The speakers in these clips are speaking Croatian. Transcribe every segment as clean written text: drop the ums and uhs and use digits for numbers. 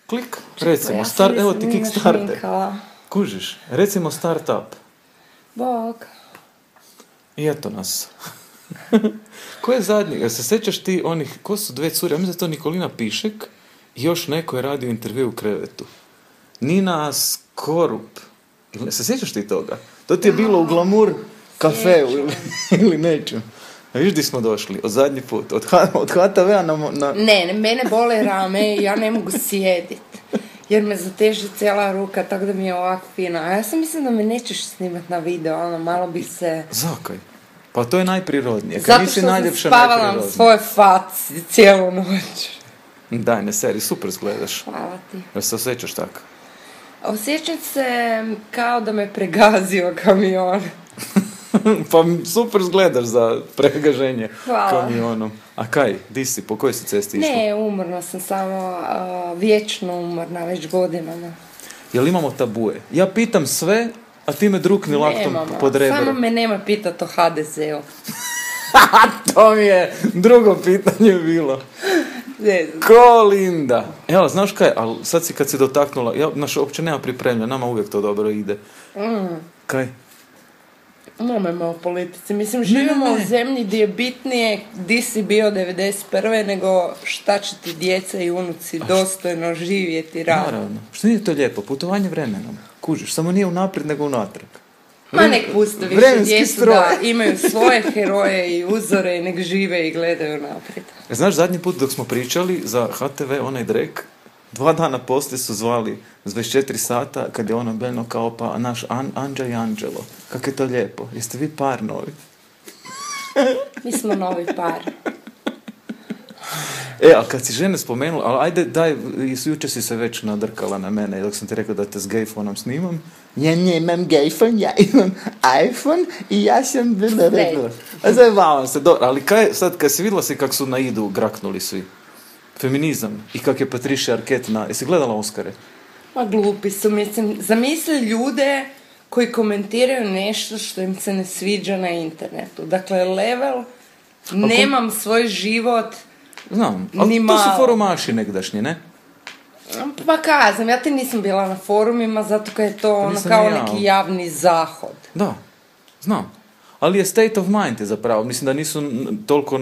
Klik, recimo, evo ti Kickstarter. Kužiš, recimo startup. Bog. I eto nas. Ko je zadnji? Jel se sjećaš ti onih, ko su dve cure? Ja mislim da je to Nikolina Pišek i još neko je radio intervju u krevetu. Nina Skorup. Se sjećaš ti toga? To ti je bilo u Glamour kafeu ili nečem. Viš di smo došli? Od zadnji put? Od HTV-a na... Ne, mene bole rame i ja ne mogu sjediti. Jer me zateže cijela ruka, tako da mi je ovako fino. A ja sam mislim da me nećeš snimati na video, ono, malo bi se... Zakaj? Pa to je najprirodnije. Zato što sam spavala na svoje faci cijelu noć. Daj, ne seri, super izgledaš. Hvala ti. Jel se osjećaš tako? Osjećam se kao da me pregazio kamion. Pa super izgledaš za pregaženje Hvala. Kamionom. A kaj, di si, po kojoj si cesti išla? Ne, umorna sam samo, vječno umorna, već godinama. Jel imamo tabue? Ja pitam sve, a ti me drukni laktom pod rebro. Samo me nema pitati o HDZ-u. To mi je drugo pitanje bilo. Ko Linda. Evo, znaš kaj, ali sad si kad si dotaknula, naša uopće nema pripremlja, nama uvijek to dobro ide. Kaj? Nemojmo o politici. Mislim, živimo u zemlji gdje je bitnije di si bio 91. nego šta će ti djeca i unuci dostojno živjeti rad. Naravno. Što nije to lijepo? Putovanje vremenom. Kužiš, samo nije unaprijed nego unatrag. Ma nek puste više djecu da imaju svoje heroje i uzore i nek žive i gledaju naprijed. Znaš, zadnji put dok smo pričali za HTV, onaj Drek, 2 dana poslije su zvali s 24 sata, kad je ono beljno kao pa naš Anđa i Anđelo. Kako je to lijepo. Jeste vi par novi? Mi smo novi par. A kad si žene spomenula, ali ajde, daj, jučer si se već nadrkala na mene, dok sam ti rekao da te s gayfonom snimam. Ja nemam gayfon, ja imam iPhone i ja sam bila rekla. A zajebavam se, dobro, ali kaj, sad kad si vidjela si kak su na Idu graknuli svi? Feminizam i kak je Patricia Arquette na... Jesi gledala Oscare? Ma glupi su, mislim, zamisli ljude koji komentiraju nešto što im se ne sviđa na internetu. Dakle, level, nemam svoj život... Znam, ali to su forumaši negdašnji, ne? Pa kazam, ja ti nisam bila na forumima zato kad je to ono kao neki javni zahod. Da, znam. Ali je state of mind je zapravo. Mislim da nisu toliko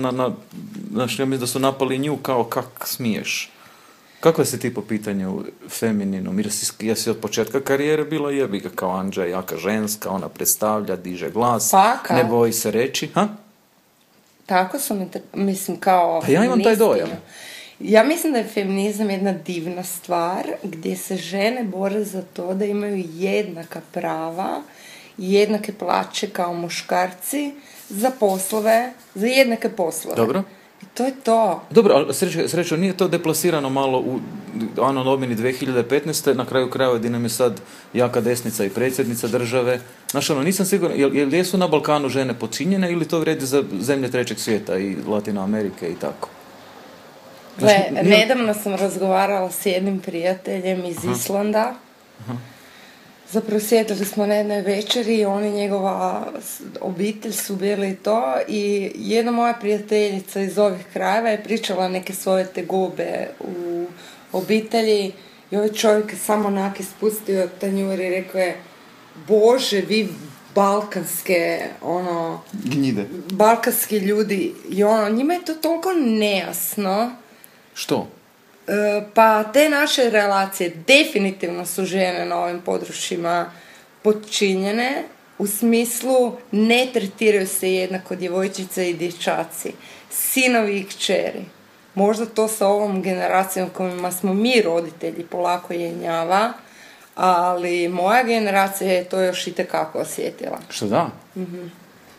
ja mislim da su napali nju kao kak smiješ. Kako je se ti po pitanju femininom? Jer si od početka karijere bila jebiga kao Anđa, jaka ženska, ona predstavlja, diže glas, ne boji se reći, ha? Tako sam, mislim, kao... Pa ja imam taj dojam. Ja mislim da je feminizam jedna divna stvar gdje se žene bore za to da imaju jednaka prava i jednake plaće kao muškarci za poslove, za jednake poslove. Dobro. I to je to. Dobro, ali srećo, nije to deplasirano malo u Ano Domini 2015. Na kraju krajeva gdje nam je sad jaka desnica i predsjednica države. Znaš, nisam siguran, jel jesu na Balkanu žene počinjene ili to vrijedi za zemlje trećeg svijeta i Latina Amerike i tako? Gle, nedavno sam razgovarala s jednim prijateljem iz Islanda. Zapravo sjedili smo na jednoj večeri i on i njegova obitelj su bili to i jedna moja prijateljica iz ovih krajeva je pričala neke svoje tegobe u obitelji i ovaj čovjek je samo onak ispustio tanjur i rekao je: Bože, vi balkanske, gnjide. Balkanski ljudi, i njima je to toliko nejasno. Što? Pa te naše relacije definitivno su žene na ovim područjima podčinjene, u smislu ne tretiraju se jednako djevojčice i dječaci, sinovi i kćeri. Možda to sa ovom generacijom kojima smo mi roditelji polako jenjava, ali moja generacija je to još itekako osjetila. Što da? Mm-hmm.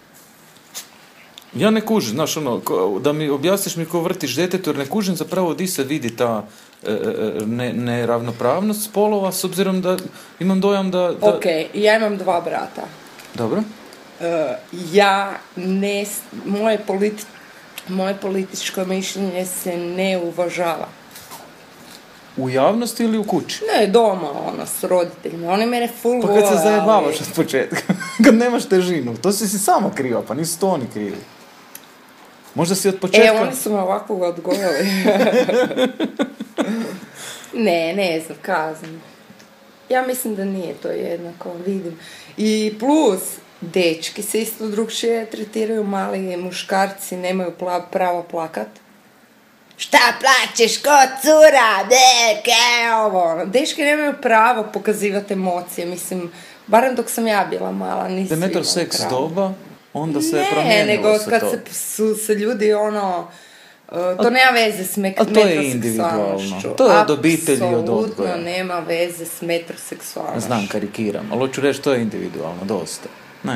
Ja ne kužim, znaš, da mi objasniš mi ko vrtiš djetetu, jer ne kužim zapravo di se vidi ta neravnopravnost spolova, s obzirom da imam dojam da... Ok, ja imam 2 brata. Dobro. Moje političko mišljenje se ne uvažava. U javnosti ili u kući? Ne, doma, s roditeljima. Oni mene full vole. Pa kad se zajebavaš od početka, kad nemaš težinu, to si sama kriva, pa nisu to oni krivi. Možda si od početka... Oni su me ovako odgojili. Ne znam, kazam. Ja mislim da nije to jednako, vidim. I plus, dečki se isto drugčije tretiraju, mali muškarci nemaju pravo plakat. Šta plačeš ko cura, ovo. Dečki nemaju pravo pokazivati emocije, mislim, barem dok sam ja bila mala, nisu da imali metro seks pravo. doba, onda se je promijenilo nego se kad to. su se ljudi to nema veze s A to je individualno. To je od obitelji i od odgoja. Apsolutno nema veze s metroseksualnošću. Znam, karikiram, ali hoću reći, to je individualno, dosta. Ne.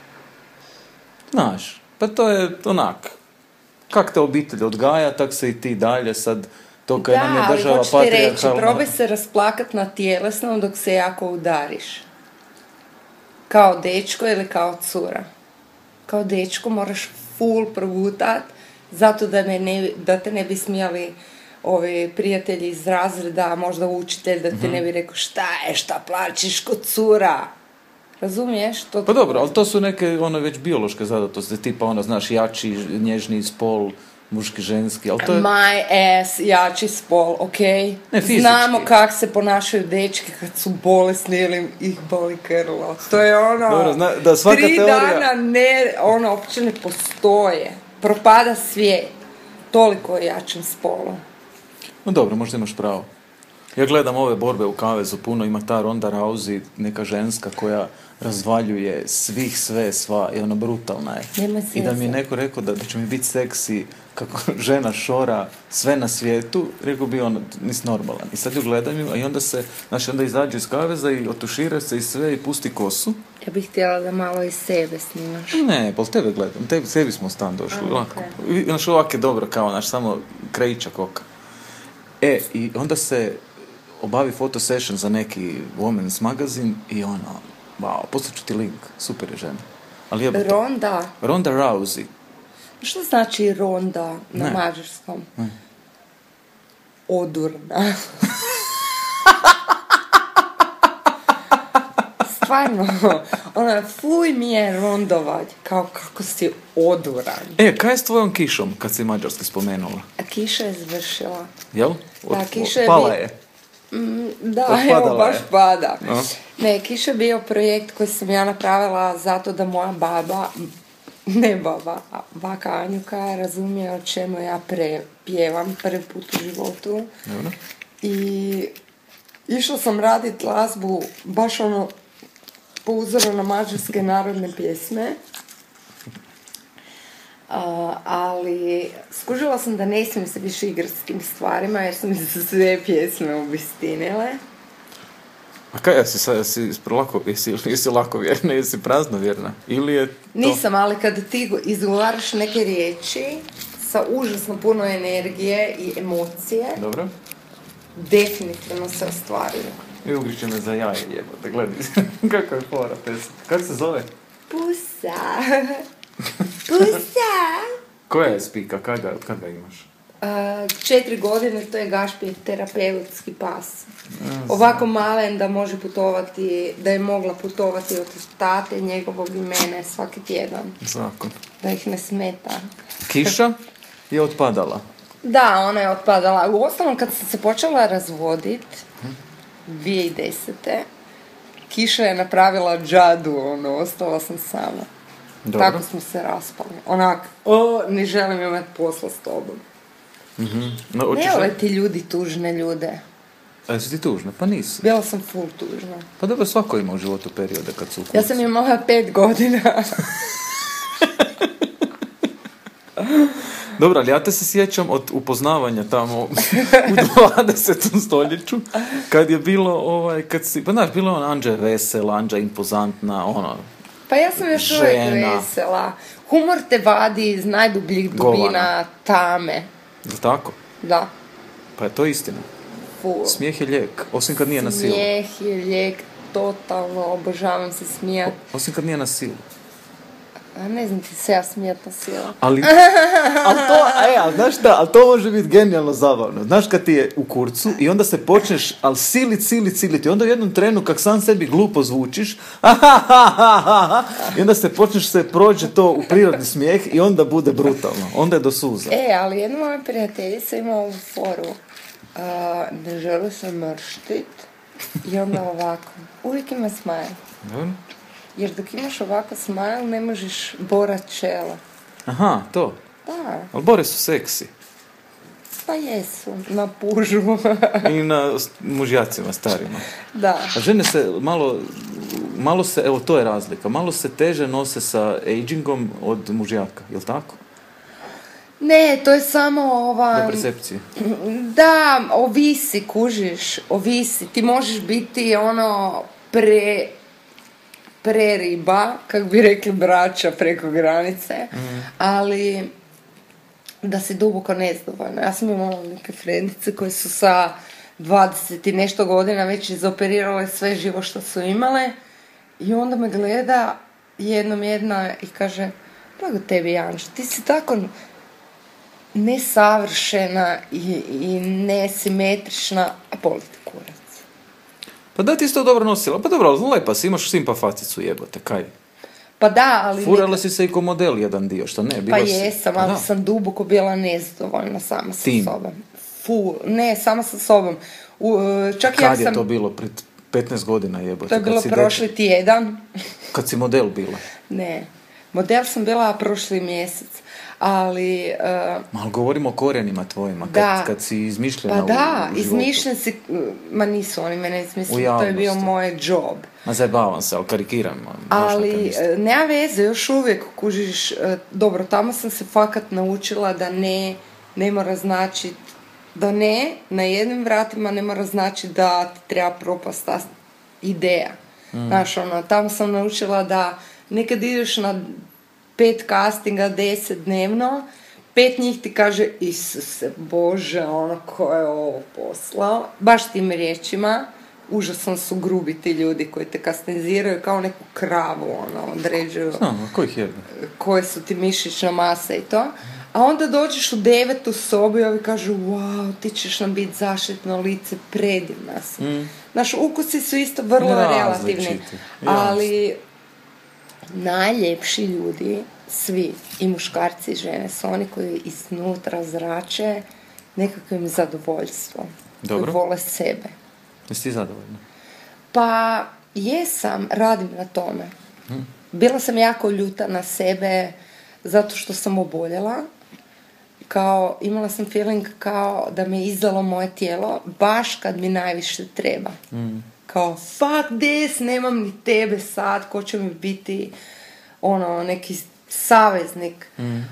Znaš, pa to je onak. Kak te obitelj odgaja, tak se i ti dalje sad, to kad nam je država ali hoću ti reći, patrijarhalna. probaj se rasplakat na tjelesnom dok se jako udariš. Kao dečko ili kao cura. Kao dečko moraš full progutat, zato da te ne bi smijali ovi prijatelji iz razreda, možda učitelj, da te ne bi rekao šta plaćeš kod cura. Razumiješ? Pa dobro, ali to su neke već biološke zadatosti, tipa znaš, jači, nježniji spol, muški, ženski, ali to je... My ass, jači spol, ok? Ne, fizički. Znamo kako se ponašaju dečki kad su bolesni ili ih boli grlo. To je Dobro, da svaka 3 teorija... dana uopće ne postoje. Propada svijet. Toliko je jačim spolom. No dobro, možda imaš pravo. Ja gledam ove borbe u kavezu, puno ima ta Ronda Rousey, neka ženska koja razvaljuje svih, sva i brutalna je. I da mi je neko rekao da će mi biti seksi kako žena šora sve na svijetu, rekao bi nisi normalan. I sad ju gledam ju, a i onda izađu iz kaveza i otušira se i sve i pusti kosu. Ja bih htjela da malo iz sebe snimaš. Ne, pa tebe gledam, sebi smo stan došli, lako. Znaš, ovak je dobro kao samo krajića koka. I onda se obavi foto session za neki women's magazin i wow, poslat ću ti link, super je žena. Ali Ronda Rousey. Što znači ronda na mađarskom? Ne. Odurna. Stvarno, fuj mi je rondovat, kao kako si oduran. Kaj je s tvojom kišom, kad si mađarski spomenula? A kiša je završila. Jel? Pala je. Da, evo baš pada. No. Ne, kiša je bio projekt koji sam ja napravila zato da moja baka Anjuka razumije o čemu ja pjevam prvi put u životu. Dobro. I išla sam raditi glazbu baš po uzoru na mađarske narodne pjesme. Ali skužila sam da ne smijem se više igrati s tim stvarima jer su mi se sve pjesme obistinile. A kaj, jesi lako vjerna, jesi prazno vjerna? Ili je to... Nisam, ali kad ti izgovaraš neke riječi sa užasno puno energije i emocije, dobro, definitivno se ostvaruju. I ugriće me za jaje, jebote, gledaj. Kako je fora pesma. Kako se zove? Pusa. Pusa. Koja je spika? Kad ga imaš? 4 godine, to je Gašpir, terapeutski pas. Ovako malen da može putovati, da je mogla putovati od tate njegovog i mene svaki tjedan. Zakon. Da ih ne smeta. Kiša je otpadala. Da, ona je otpadala. U ostalom, kad sam se počela razvodit, 2010. Kiša je napravila džadu, ostala sam sama. Dobro. Tako smo se raspali. Ne želim imati posla s tobom. Mm-hmm. Ne vole ti ljudi tužne ljude. A jesi ti tužna? Pa nisu. Bila sam full tužna. Pa dobro, svako ima u životu periode kad su u kurcu. Ja sam imala 5 godina. Dobro, ali ja te se sjećam od upoznavanja tamo u 20. stoljeću, kad je bilo, pa znaš, bilo je Anđa vesela, Anđa impozantna, Pa ja sam još uvijek vesela. Humor te vadi iz najdubljih dubina tame. Je tako? Da. Pa je to istina. Full. Smijeh je lijek, osim kad nije na silu. Smijeh je lijek, totalno, obožavam se smijat. Osim kad nije na silu. A ne znam ti se ja smijat na silu. Ali znaš šta, ali to može biti genijalno zabavno. Znaš kad ti je u kurcu i onda se počneš, ali siliti, onda u jednom trenu kak sam sebi glupo zvučiš, i onda se počneš prođe to u prirodni smijeh i onda bude brutalno. Onda je do suza. Ali jedna moja prijateljica ima ovu foru. Ne žele se mrštit i onda ovako. Uvijek ima smajl. Jer dok imaš ovako smajl, ne možeš borat čela. Aha, to. Da. Ali bore su seksi. Pa jesu, na pužu. I na mužjacima starima. Da. A žene se malo se, evo to je razlika, malo se teže nose sa agingom od mužjaka, jel tako? Ne, to je samo Do percepcije. Da, ovisi, kužiš, ovisi. Ti možeš biti preriba, kako bi rekli braća preko granice, ali da si duboko nezadovoljna. Ja sam imala neke frendice koje su sa 20 i nešto godina već izoperirale sve živo što su imale i onda me gleda jednom jedna i kaže, blago tebi Janša, ti si tako nesavršena i nesimetrična, a boli te kurac. Pa da, ti si to dobro nosila. Pa dobro, lepa si, imaš simpa facicu, jebote, kaj? Pa da, ali... Furala si se i ko model jedan dio, što ne? Bila pa si... jesam, ali sam duboko bila nezadovoljna sama sa Tim. sobom. Ne, sama sa sobom. Čak Kad ja je to bilo? Pred 15 godina, jebote. To je bilo prošli tjedan. Kad si model bila? Ne, model sam bila prošli mjesec. Ali... Malo govorimo o korijenima tvojima, kad si izmišljena pa da, u životu. izmišljen si, ma nisu oni mene izmišljeni, to je bio moj job. Ma zajebavam se, ali karikiram. Ali nema veze, još uvijek kužiš, dobro, tamo sam se fakat naučila da ne mora značiti, da ne, na jednim vratima ne mora značiti da ti treba propast ta ideja. Znaš, tamo sam naučila da nekad ideš na 5 castinga, 10 dnevno, 5 njih ti kaže, Isuse Bože, ko je ovo poslao. Baš tim riječima, užasno su grubi ti ljudi koji te kastiniziraju kao neku kravu, određuju. Znam, kojih jebe? Koje su ti mišićna masa i to. A onda dođeš u 9. sobu i ovi kažu, wow, ti ćeš nam biti zaštitno lice, predivna si. Naš ukusi su isto vrlo relativni, ali... Najljepši ljudi, svi, i muškarci i žene, su oni koji iznutra zrače nekakvim zadovoljstvom. Dobro. Koji vole sebe. Jesi ti zadovoljna? Pa, jesam, radim na tome. Bila sam jako ljuta na sebe zato što sam oboljela. Imala sam feeling kao da me izdalo moje tijelo baš kad mi najviše treba. Kao, fuck this, nemam ni tebe sad, ko će mi biti neki saveznik.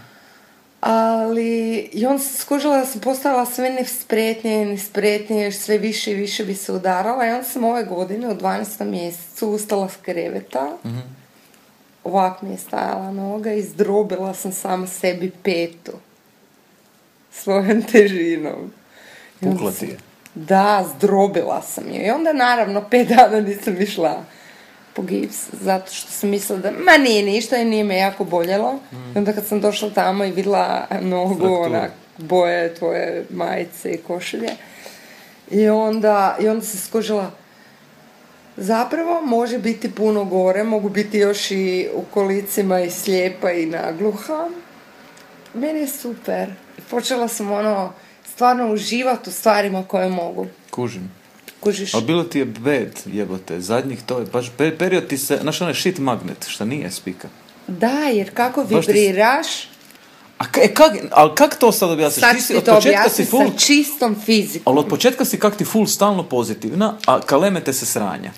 Ali, i onda sam skužila da sam postala sve nespretnije, sve više i više bi se udarala i onda sam ove godine u 12. mjesecu ustala s kreveta, ovak mi je stajala noga i zdrobila sam sama sebi petu svojom težinom. Pukla ti je. Da, zdrobila sam je. I onda naravno 5 dana nisam išla po gips, zato što sam mislila da nije ništa i nije me jako boljelo. I onda kad sam došla tamo i vidjela nogu, boje tvoje majice i košulje. I onda se skužila, zapravo može biti puno gore, mogu biti još i u kolicima i slijepa i nagluha. Meni je super. Počela sam stvarno uživati u stvarima koje mogu. Kužiš. Ali bilo ti je bed, jebote, zadnjih to je, baš period ti se, znaš onaj shit magnet, šta nije spika. Da, jer kako vibriraš... Ali kak to sad objasniš? Sad ti to objasniš sa čistom fizikom. Ali od početka si kak ti full stalno pozitivna, a kalemete se sranja.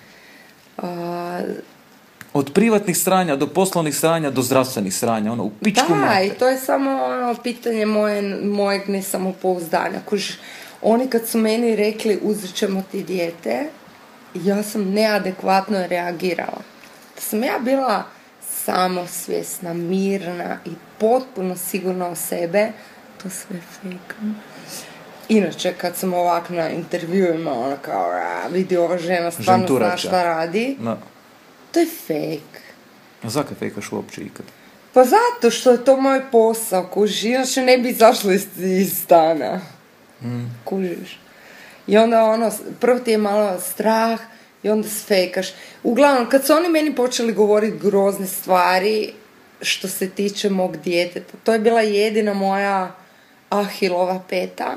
Od privatnih sranja do poslovnih sranja do zdravstvenih sranja, u pičku mater. Da, i to je samo pitanje mojeg nesamopouzdanja. Oni kad su meni rekli uzet ćemo ti dijete, ja sam neadekvatno reagirala. Da sam ja bila samosvjesna, mirna i potpuno sigurna o sebe, to sve fejkam. Inače, kad sam ovak na intervjuima, kao, vidi ova žena stvarno zna šta radi, to je fake. A zakaj fejkaš uopće ikad? Pa zato što je to moj posao, kužiš, inače ne bi izašla iz stana. Kužiš. I onda prvo ti je malo strah i onda sfejkaš. Uglavnom, kad su oni meni počeli govoriti grozne stvari što se tiče mog djeteta, to je bila jedina moja Ahilova peta.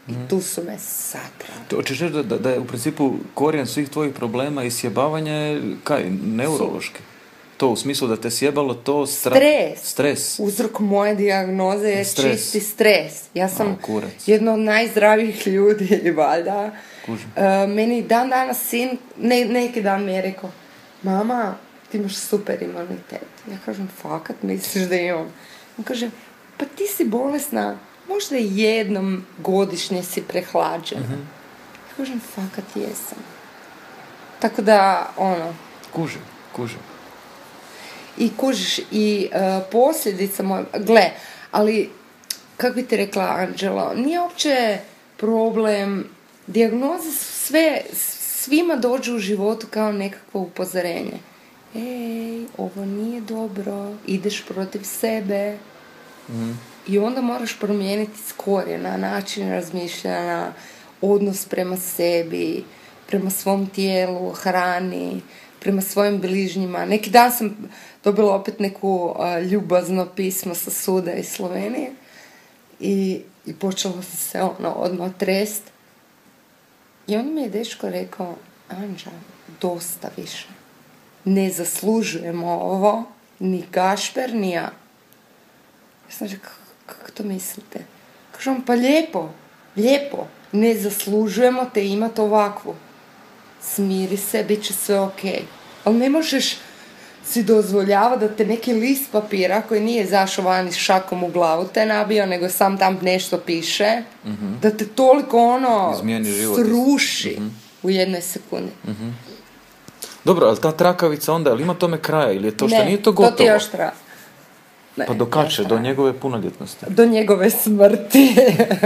I tu su me satrali. Hoćeš reći da je u principu korijen svih tvojih problema i sjebavanja kaj, neurološki? To u smislu da te sjebalo to... Stres. Uzrok moje dijagnoze je čisti stres. Ja sam jedna od najzdravijih ljudi, valjda. Meni dan danas sin, neki dan mi je rekao, mama, ti imaš super imunitet. Ja kažem, fakat misliš da imam? On kaže, pa ti si bolesna, možda jednom godišnje si prehlađena. Ja kažem, fakat jesam. Tako da, Kužim. I kužiš, i posljedica moja, gle, ali, kako bi ti rekla Anđelo, nije uopće problem, dijagnoze su svima dođu u životu kao nekakvo upozorenje. Ej, ovo nije dobro, ideš protiv sebe. I onda moraš promijeniti s korijena način razmišljanja, odnos prema sebi, prema svom tijelu, hrani, prema svojim bližnjima. Neki dan sam dobila opet neku ljubazno pismo sa suda iz Slovenije i počela sam se odmah trest. I on mi je dečko rekao, Anđa, dosta više. Ne zaslužujemo ovo, ni Gašper, ni ja. Ja sam rekao, kako to mislite? Kažem, pa lijepo. Ne zaslužujemo te imati ovakvu. Smiri se, bit će sve okej. Ali ne možeš si dozvoljava da te neki list papira koji nije zašao van s šakom u glavu te nabio, nego sam tam nešto piše, da te toliko sruši u jednoj sekundi. Dobro, ali ta trakavica onda, ali ima tome kraja ili je to što nije to gotovo? Ne, to ti još treba. Pa do kad će? Do njegove punoljetnosti? Do njegove smrti.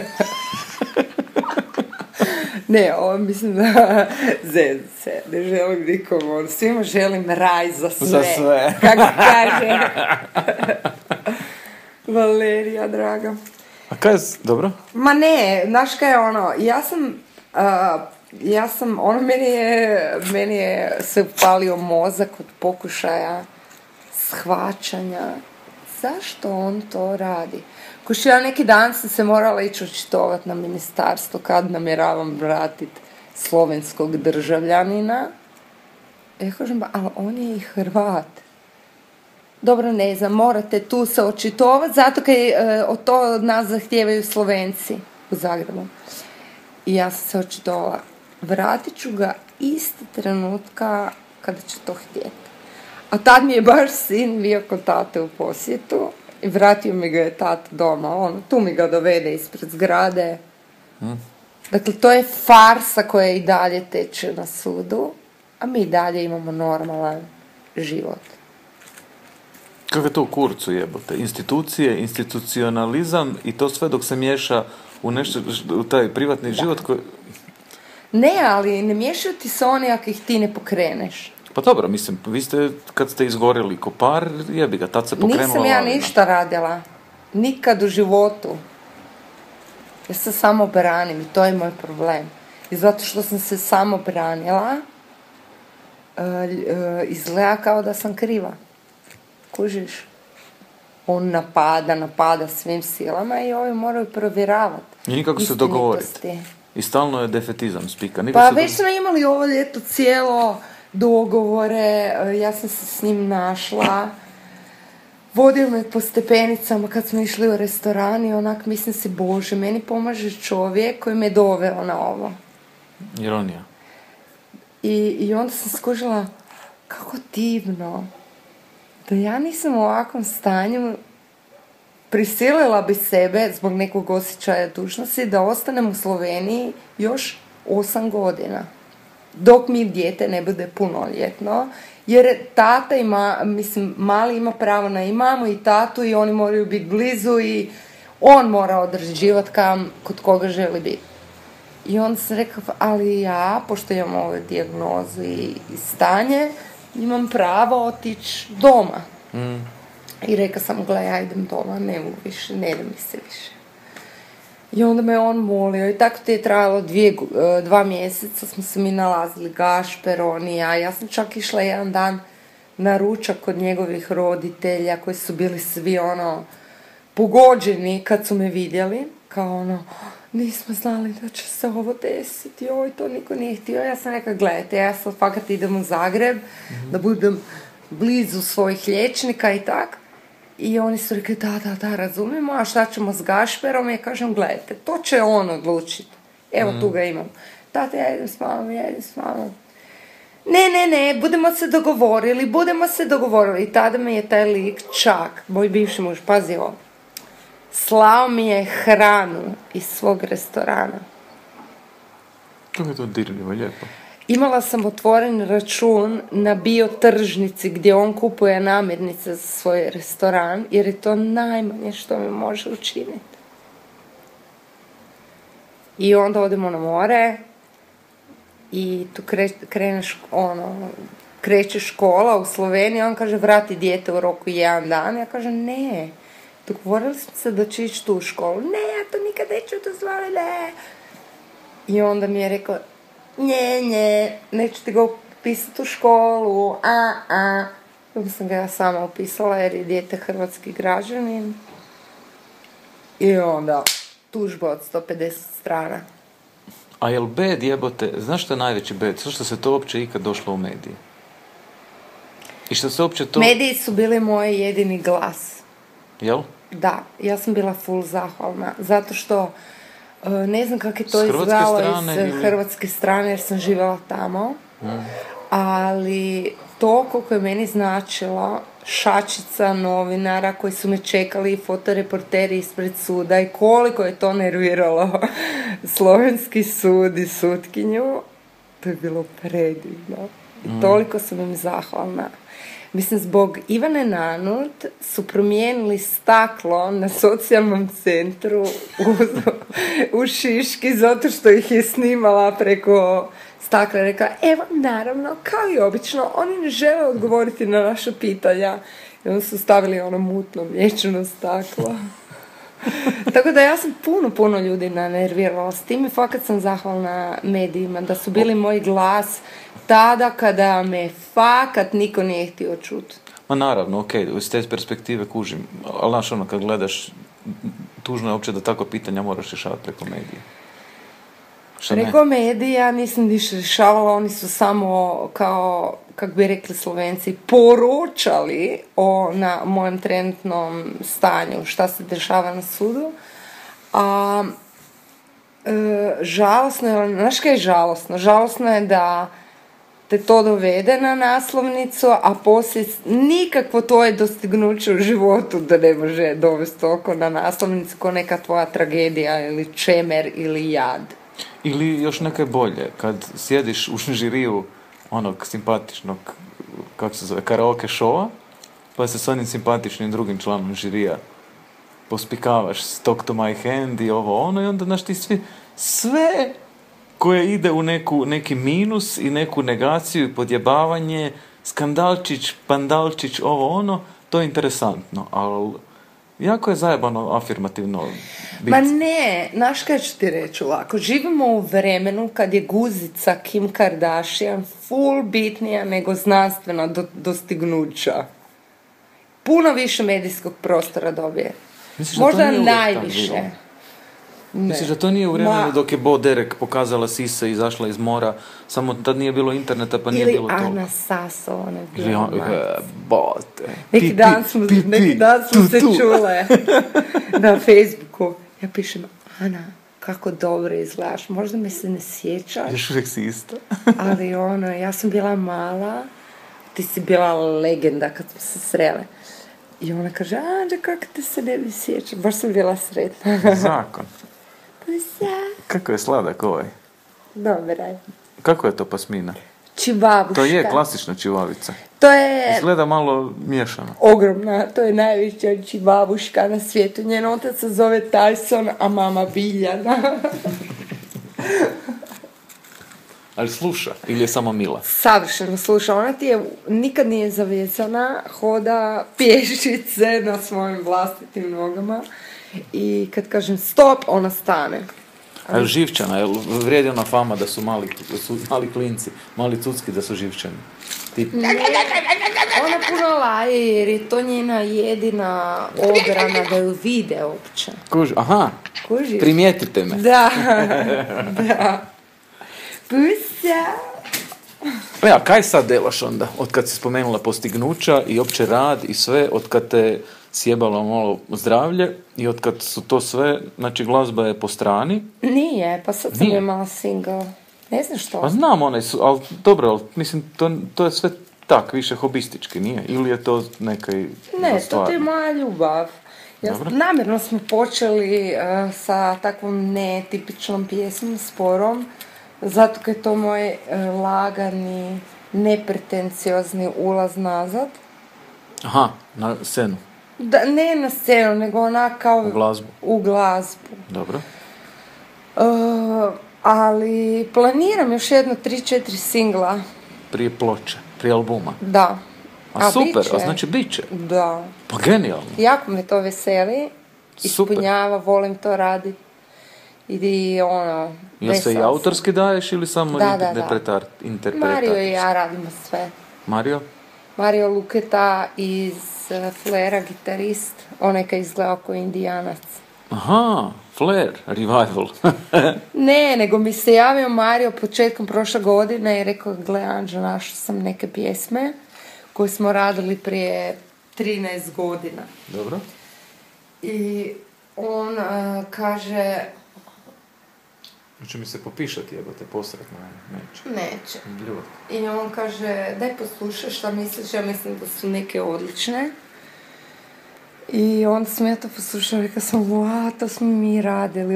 Ne, ovo mislim da zezam se, ne želim nikom, svima želim raj za sve. Za sve. Kako kaže Valerija, draga. A kaj je, dobro? Ma ne, znaš kaj je ja sam, meni je se upalio mozak od pokušaja shvaćanja zašto on to radi. Kuši, ja neki dan sam se morala ići očitovati na ministarstvo kad namjeravam vratiti slovenskog državljanina. Ja kažem, ali on je i Hrvat. Dobro, ne znam, morate tu se očitovati, zato kad to od nas zahtijevaju Slovenci u Zagrebu. I ja sam se očitovala. Vratit ću ga isti trenutka kada će to htjeti. A tad mi je baš sin bio kod tate u posjetu i vratio mi ga je tata doma. Tu mi ga dovede ispred zgrade. Dakle, to je farsa koja i dalje teče na sudu, a mi dalje imamo normalan život. Kako je to u kurcu jebote? Institucije, institucionalizam i to sve dok se miješa u nešto, u taj privatni život koji... Ne, ali ne miješaju ti se oni ako ih ti ne pokreneš. Pa dobro, mislim, vi ste, kad ste izgorili ko par, jebi ga, tad se pokrenula Nisam ja ništa radila. Nikad u životu. Ja se samo branim i to je moj problem. I zato što sam se samo branila, izgleda kao da sam kriva. Kužiš? On napada svim silama i ovi moraju provjeravati. I nikako se dogovoriti. I stalno je defetizam spika. Pa već smo imali ovo ljeto cijelo dogovore, ja sam se s njim našla. Vodio me po stepenicama kad smo išli u restoran i onak mislim si, Bože, meni pomaže čovjek koji me doveo na ovo. Ironija. I onda sam skužila kako divno da ja nisam u ovakvom stanju, prisilila bi sebe zbog nekog osjećaja dužnosti da ostanem u Sloveniji još 8 godina. Dok mi dijete ne bude punoljetno, jer tata ima, mislim, mali ima pravo na i mamu i tatu i oni moraju biti blizu i on mora određivati kod koga želi biti. I onda sam rekla, ali ja, pošto imam ove dijagnozu i stanje, imam pravo otići doma. I rekla sam, gle, ja idem doma, ne mogu više, ne da mi se više. I onda me on molio i tako ti je trajalo 2 mjeseca, smo se mi nalazili, Gašper, on i ja. Ja sam čak išla jedan dan na ručak kod njegovih roditelja koji su bili svi pogođeni kad su me vidjeli, kao ono, nismo znali da će se ovo desiti, joj, to niko nije htio. Ja sam rekla, gledajte, ja sad fakat idem u Zagreb, da budem blizu svojih liječnika i tak. I oni su rekli, da, razumijemo, a šta ćemo s Gašperom? Ja kažem, gledajte, to će on odlučiti. Evo, tu ga imam. Tata, ja idem s mamom. Ne, budemo se dogovorili. I tada mi je taj lik čak, moj bivši muž, pazi ovo, slao mi je hranu iz svog restorana. Kako je to dirljivo, lijepo. Imala sam otvoren račun na biotržnici gdje on kupuje namirnice za svoj restoran, jer je to najmanje što mi može učiniti. I onda odemo na more i tu kreće škola u Sloveniji, on kaže, vrati dijete u roku 1 dan. Ja kažem, ne, dogovorili smo se da će ići tu u školu. Ne, ja to nikad neću dozvoliti, ne. I onda mi je rekao, neću ti ga upisati u školu, Onda sam ga ja sama upisala jer je dijete hrvatski građanin. I onda tužba od 150 strana. A jel bed jebote, znaš što je najveći bed? Što se to uopće ikad došlo u mediji? I što se uopće to... Mediji su bili moj jedini glas. Jel? Da, ja sam bila full zahvalna, zato što ne znam kako je to izgledalo iz hrvatske strane, jer sam živjela tamo, ali to koliko je meni značilo, šačica novinara koji su me čekali i fotoreporteri ispred suda i koliko je to nerviralo slovenski sud i sutkinju, to je bilo predivno. I toliko sam im zahvalna. Mislim, zbog Ivane Nanut su promijenili staklo na socijalnom centru u Šiški, zato što ih je snimala preko stakla. Rekla, evo, naravno, kao i obično, oni ne žele odgovoriti na naša pitanja. I onda su stavili ono mutno, mliječeno staklo. Tako da ja sam puno ljudi nanervirala s tim i fakat sam zahvalna medijima da su bili moj glas tada kada me fakat niko nije htio čuti. Ma naravno, iz te perspektive kužim, ali znaš ono, kad gledaš, tužno je uopće da takva pitanja moraš rješavati preko medija. Preko medija nisam ništa rješavala, oni su samo kao, kako bi rekli Slovenci, poručali na mojem trenutnom stanju šta se dešava na sudu. A žalosno je, znaš kaj je žalosno? Žalosno je da te to dovede na naslovnicu, a poslije nikakvo tvoje dostignuće u životu da ne može dovesti oko na naslovnicu ko neka tvoja tragedija ili čemer ili jad. Ili još neke bolje, kad sjediš u žiriju onog simpatičnog, kako se zove, karaoke showa, pa se s onim simpatičnim drugim članom žirija pospikavaš talk to my hand i ovo ono, i onda znaš ti sve koje ide u neki minus i neku negaciju i podjebavanje, skandalčić, pandalčić, ovo ono, to je interesantno, ali jako je zajebano afirmativno biti. Ma ne, znaš kaj ću ti reći ovako, živimo u vremenu kad je guzica Kim Kardashian full bitnija nego znanstvena dostignuća. Puno više medijskog prostora dobije. Misliš možda najviše. Misliš da to nije u vremenu dok je Bo Derek pokazala sise i izašla iz mora, samo tad nije bilo interneta pa nije bilo toga. Ili Ana Saso, ona je bila bote. Neki dan smo se čule na Facebooku. Ja pišem, Ana, kako dobro izgledaš, možda me se ne sjećaš. Još uvijek si isto. Ali ono, ja sam bila mala, ti si bila legenda kad smo se srele. I ona kaže, Anđe, kako te se ne bi sjećam? Baš sam bila sretna. Zakon. Kako je sladak ovaj? Dobar je. Kako je to pasmina? Čivavuška. To je klasična čivavica. To je... Izgleda malo miješano. Ogromna, to je najveća čivavuška na svijetu. Njen otac se zove Tyson, a mama Biljana. Ali sluša, ili je samo mila? Savršeno sluša. Ona ti je, nikad nije zavezana, hoda pješice na svojim vlastitim nogama i kad kažem stop, ona stane. Ali živčana, jel vrijedi ona fama da su mali klinci, mali cucki da su živčani? ona puno laje jer je to njena jedina obrana da ju vide uopće. Aha, Kužiš? primijetite me. Da, da. Pusa. A kaj sad delaš onda? Od kad si spomenula postignuća i opće rad i sve, od kad te sjebalo malo zdravlje i od kad su to sve, znači glazba je po strani. Nije, pa sad sam imala single. Ne znam što. Pa znam onaj, ali dobro, ali mislim, to je sve tak, više hobistički, nije? Ili je to nekaj Ne, to je moja ljubav. Namjerno smo počeli sa takvom netipičnom pjesmom, sporom, zato je to moj lagani, nepretenciozni ulaz nazad. Aha, na scenu. Da, ne na scenu, nego onak kao u glazbu. Dobro. Ali planiram još jedno 3-4 singla. Prije ploče, prije albuma. Da. A super, a znači bit će. Da. Pa genijalno. Jako me to veseli. Ispunjava, volim to raditi. I ono... Jel se i autorski daješ ili samo interpretacija? Mario i ja radimo sve. Mario? Mario Luketa iz Flera, gitarist. Onaj kad izgleda oko Indijanac. Aha, Flair, revival. Ne, nego mi se javio Mario početkom prošle godine i rekao, gle Anđa, našao sam neke pjesme koje smo radili prije 13 godina. Dobro. I on kaže... Hoće mi se popišati, jebote, posretno, neće. Neće. Ljubot. I on kaže, daj poslušaj šta misliš, ja mislim da su neke odlične. I onda sam ja to poslušala i rekao sam, to smo mi radili,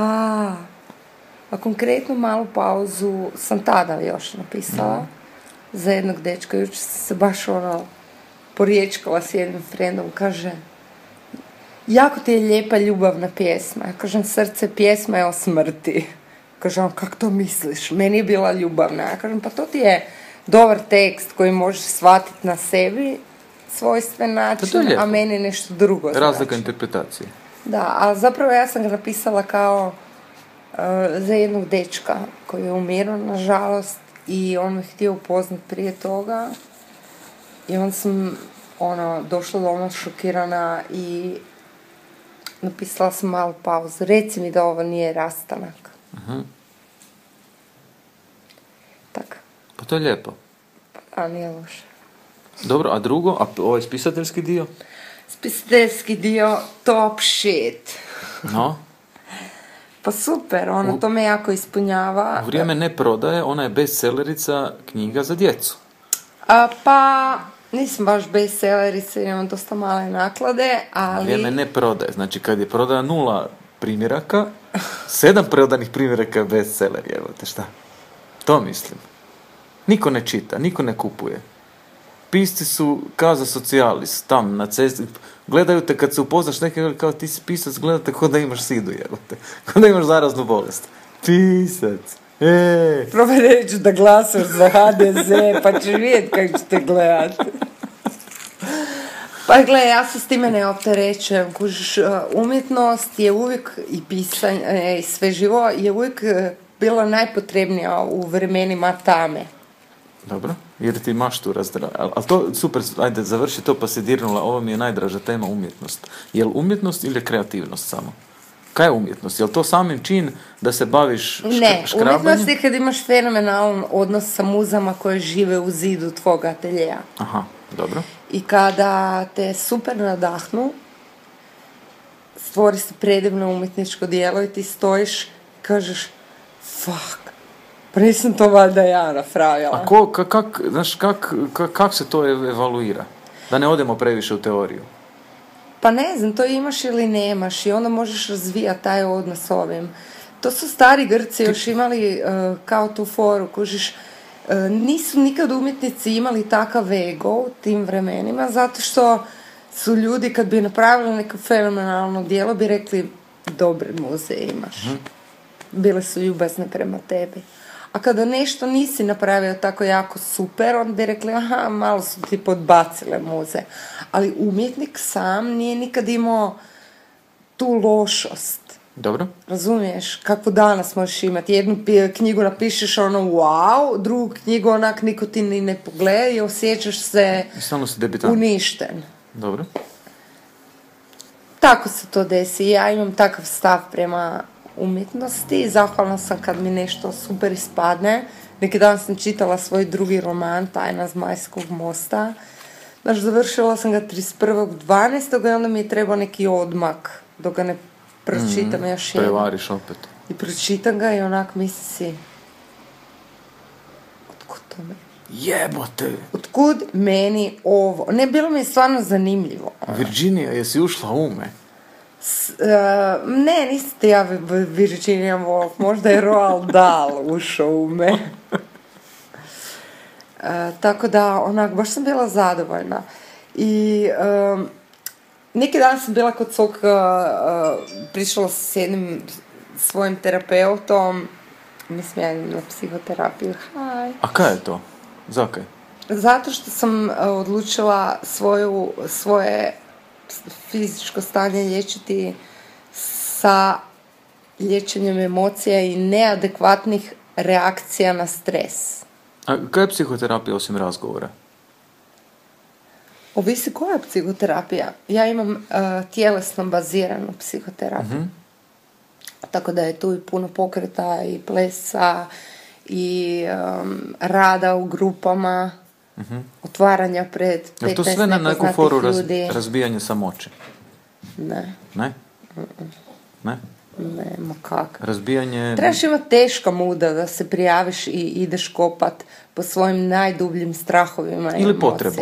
A konkretno malu pauzu sam tada još napisala za jednog dečka. Jučer sam se baš poriječkala s jednim frendom, kaže, jako ti je lijepa ljubavna pjesma. Ja kažem, srce pjesma je o smrti. Kažem, kako to misliš? Meni je bila ljubavna. Ja kažem, pa to ti je dobar tekst koji možeš shvatiti na sebi, svojstven način, a meni nešto drugo znači. Razlika interpretacije. Da, a zapravo ja sam ga napisala kao za jednog dečka koji je umirio, nažalost, i on me htio upoznat prije toga. I onda sam došla doma šokirana i napisala sam malu pauzu. Reci mi da ovo nije rastanak. Uh-huh. Tako. Pa to je lijepo. A nije loše. Dobro, a drugo? A ovaj spisateljski dio? Spisateljski dio, top shit. No? Pa super, to me jako ispunjava. U vrijeme ne prodaje, ona je bestsellerica knjiga za djecu. Pa, nisam baš bestsellerica, imam dosta male naklade, ali... U vrijeme ne prodaje, znači kad je prodaja 0 primjeraka, 7 prodanih primjeraka je bestseller, evo te šta. To mislim. Niko ne čita, niko ne kupuje. Pisci su kaza socialis, tam na cesti, gledaju te kad se upoznaš neke, kao ti si pisac, gledate kao da imaš sidu, jebote. Kao da imaš zaraznu bolest. Pisac, Probaj reći da glasaš za HDZ, pa ćeš vidjeti kako ćete gledati. Pa gledaj, ja se s time ne opterećujem. Umjetnost je uvijek i pisanje i sve živo je uvijek bila najpotrebnija u vremenima tame. Dobro, jer ti maštu ali to, super, ajde, završi to pa si dirnula, ovo mi je najdraža tema, umjetnost. Je li umjetnost ili je kreativnost samo? Kaj je umjetnost? Je li to samim čin da se baviš škrabanjem? Ne, umjetnost je kad imaš fenomenalan odnos sa muzama koje žive u zidu tvog ateljeja. Aha, dobro. I kada te super nadahnu, stvori se predivno umjetničko djelo i ti stojiš i kažeš, fuck, pa nisam to valjda ja napravila. A kak se to evaluira? Da ne odemo previše u teoriju. Pa ne znam, to imaš ili nemaš i onda možeš razvijati taj odnos s ovim. To su stari Grci još imali kao tu foru, kužiš, nisu nikad umjetnici imali takav ego u tim vremenima, zato što su ljudi kad bi napravili neko fenomenalno djelo bi rekli, dobre muze imaš. Bile su ljubazne prema tebi. A kada nešto nisi napravio tako jako super, onda bi rekli, aha, malo su ti podbacile muze. Ali umjetnik sam nije nikad imao tu lošost. Dobro. Razumiješ? Kako danas možeš imati? Jednu knjigu napišeš ono wow, drugu knjigu onak niko ti ni ne pogleda i osjećaš se uništen. Dobro. Tako se to desi. Ja imam takav stav prema umjetnosti. Zahvalna sam kad mi nešto super ispadne. Neki dan sam čitala svoj drugi roman, Tajna Zmajskog mosta. Znači, završila sam ga 31.12. i onda mi je trebao neki odmak dok ga ne pročitam još jednom. Prevariš opet. I pročitam ga i onak misli si, otkud to meni? Jebote! Otkud meni ovo? Ne, bilo mi je stvarno zanimljivo. Virginija, jesi ušla u me? Ne, niste ti ja Virginia Woolf, možda je Roald Dahl ušao u me. Tako da, onak, baš sam bila zadovoljna. I neki dan sam bila kod svog, pričala s jednim svojim terapeutom, mislim ja na psihoterapiju. Hi. A kaj je to? Zakaj? Zato što sam odlučila svoje fizičko stanje liječiti sa liječenjem emocija i neadekvatnih reakcija na stres. A kaj je psihoterapija osim razgovora? Ovisi koja je psihoterapija. Ja imam tjelesno baziranu psihoterapiju. Tako da je tu i puno pokreta i plesa i rada u grupama, otvaranja pred 15 to sve na neku foru razbijanje samoće? Ne. Ne? Ne? Ne, ma kak. Razbijanje... Trebaš imati teška muda da se prijaviš i ideš kopat po svojim najdubljim strahovima i ili emocija. potrebu.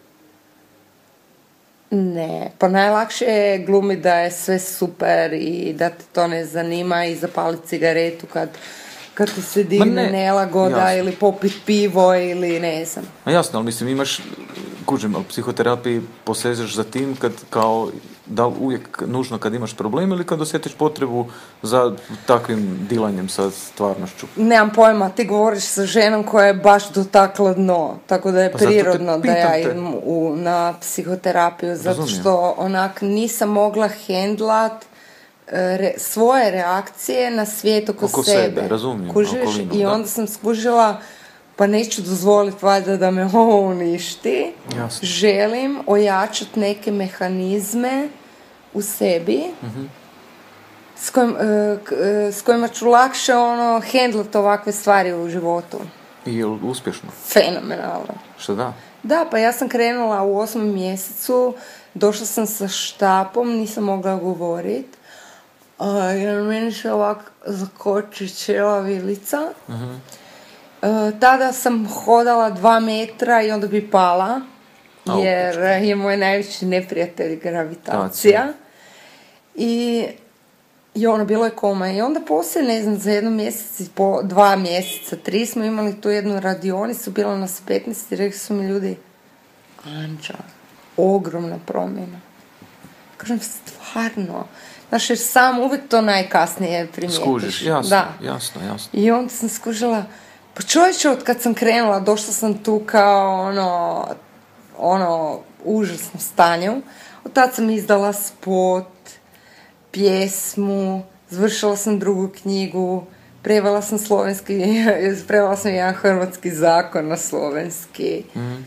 Ne, pa najlakše je glumiti da je sve super i da te to ne zanima i zapaliti cigaretu kad ti se digne nelagoda, jasno, ili popit pivo ili ne znam. A jasno, ali mislim imaš, kužim, ali psihoterapiji posezeš za tim kad kao, da li uvijek nužno kad imaš problem ili kad osjetiš potrebu za takvim dilanjem sa stvarnošću? Nemam pojma, ti govoriš sa ženom koja je baš dotakla dno, tako da je prirodno da ja idem na psihoterapiju, zato što onak nisam mogla hendlat svoje reakcije na svijet oko sebe. Razumijem, kužiš, okolinu, i onda sam skužila, pa neću dozvoliti valjda da me ovo uništi. Jasno. Želim ojačati neke mehanizme u sebi, s kojima ću lakše hendlati ovakve stvari u životu. I je li uspješno? Fenomenalno. Što da? Da, pa ja sam krenula u 8. mjesecu, došla sam sa štapom, nisam mogla govoriti. Jer meni se ovako zakoči cijela vilica. Tada sam hodala 2 metra i onda bi pala, jer je moj najveći neprijatelj gravitacija. I bilo je koma. I onda poslije, ne znam, za 1 mjesec, 2 mjeseca, 3 smo imali tu jednu radionicu, bilo nas 15 i rekli su mi ljudi, Anđa, ogromna promjena. Kažem, stvarno. Znaš, jer sam uvijek to najkasnije primijetiš. Skužiš, jasno. I onda sam skužila, pa čovječe, od kad sam krenula, došla sam tu kao užasnom stanju. Od tad sam izdala spot, pjesmu, završila sam 2. knjigu, prevela sam jedan hrvatski zakon na slovenski.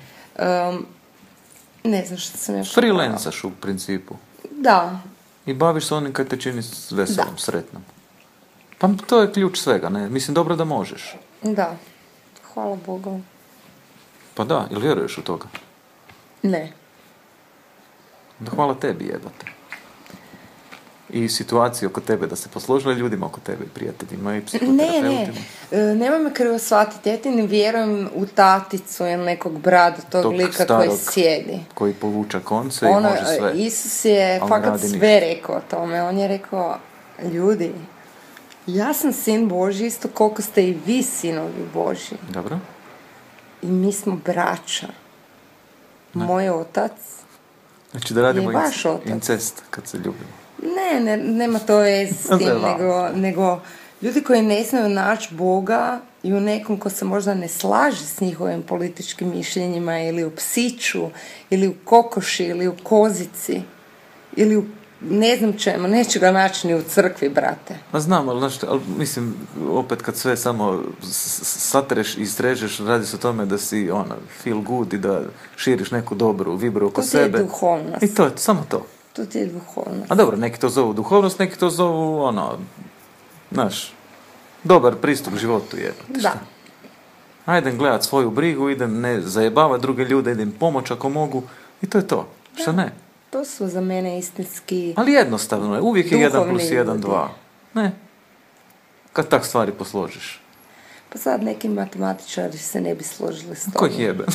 Ne znam što sam još... Freelancaš u principu. Da. I baviš se onim kad te čini veselom, sretnom. Pa to je ključ svega, ne? Mislim, dobro da možeš. Da. Hvala Bogu. Pa da, ili vjeruješ u toga? Ne. Da hvala tebi, jebate. I situacije oko tebe, da se posložila ljudima oko tebe, prijateljima i psihoterapeutima. Nemoj me krivo shvatiti, ja ti ne vjerujem u taticu ili nekog brada, tog lika starog, koji sjedi. Koji povuča konce i može sve. Isus je fakat sve rekao o tome. On je rekao, ljudi, ja sam sin Božji, isto koliko ste i vi sinovi Božji. Dobro. I mi smo braća. Ne. Moj otac znači da radimo je vaš otac. Incest kad se ljubimo. Ne, nema to veze s tim, nego ljudi koji ne znaju naći Boga i u nekom ko se možda ne slaže s njihovim političkim mišljenjima ili u psiću, ili u kokoši, ili u kozici, ili u ne znam čemu, neće ga naći ni u crkvi, brate. Ma znam, ali, ali mislim, opet kad sve samo satreš i strežeš, radi se o tome da si feel good i da širiš neku dobru vibru oko sebe. To ti je duhovnost. I to je samo to. To ti je duhovnost. A dobro, neki to zovu duhovnost, neki to zovu, znaš, dobar pristup životu je. Da. Idem gledat svoju brigu, idem ne zajebavat druge ljude, idem pomoć ako mogu i to je to. Da. Šta ne? To su za mene istinski... Ali jednostavno je, uvijek je 1+1 ljudi. 2. Ne. Kad tak stvari posložiš. Pa sad neki matematičari se ne bi složili s tobom. Ko ih jebe?